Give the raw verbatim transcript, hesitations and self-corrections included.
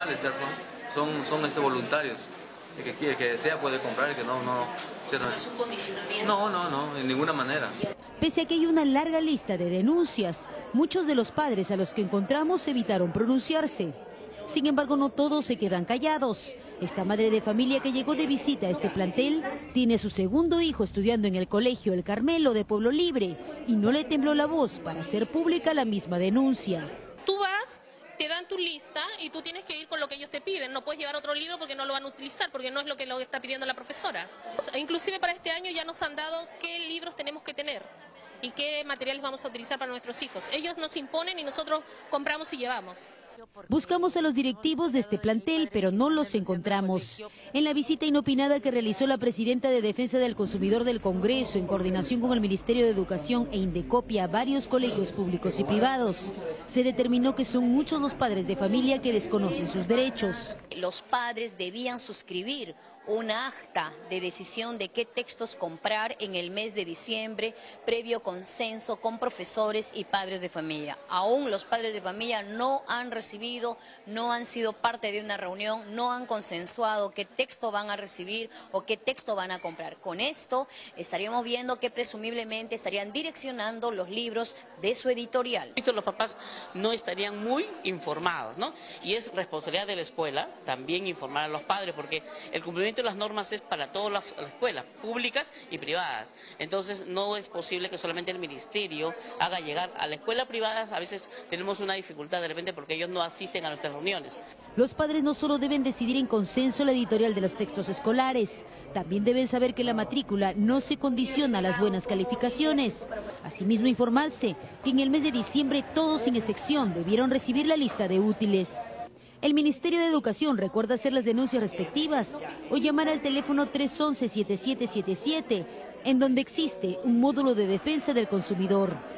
Son, son este, voluntarios. El que quiere, el que desea puede comprar, el que no, no. ¿Eso no es un condicionamiento? No, no, no, en ninguna manera. Pese a que hay una larga lista de denuncias, muchos de los padres a los que encontramos evitaron pronunciarse. Sin embargo, no todos se quedan callados. Esta madre de familia que llegó de visita a este plantel tiene a su segundo hijo estudiando en el colegio El Carmelo de Pueblo Libre y no le tembló la voz para hacer pública la misma denuncia. Tú vas, te dan tu lista y tú tienes que ir con lo que ellos te piden. No puedes llevar otro libro porque no lo van a utilizar, porque no es lo que lo está pidiendo la profesora. Inclusive para este año ya nos han dado qué libros tenemos que tener y qué materiales vamos a utilizar para nuestros hijos. Ellos nos imponen y nosotros compramos y llevamos. Buscamos a los directivos de este plantel, pero no los encontramos. En la visita inopinada que realizó la presidenta de Defensa del Consumidor del Congreso, en coordinación con el Ministerio de Educación e Indecopia a varios colegios públicos y privados, se determinó que son muchos los padres de familia que desconocen sus derechos. Los padres debían suscribir una acta de decisión de qué textos comprar en el mes de diciembre, previo consenso con profesores y padres de familia. Aún los padres de familia no han recibido, no han sido parte de una reunión, no han consensuado qué texto van a recibir o qué texto van a comprar. Con esto estaríamos viendo que presumiblemente estarían direccionando los libros de su editorial. Los papás no estarían muy informados, ¿no? Y es responsabilidad de la escuela también informar a los padres, porque el cumplimiento de las normas es para todas las escuelas, públicas y privadas. Entonces no es posible que solamente el ministerio haga llegar a la escuela privada. A veces tenemos una dificultad de repente porque ellos no asisten a nuestras reuniones. Los padres no solo deben decidir en consenso la editorial de los textos escolares, también deben saber que la matrícula no se condiciona a las buenas calificaciones. Asimismo, informarse que en el mes de diciembre todos sin excepción debieron recibir la lista de útiles. El Ministerio de Educación recuerda hacer las denuncias respectivas o llamar al teléfono tres once, siete siete siete siete, en donde existe un módulo de defensa del consumidor.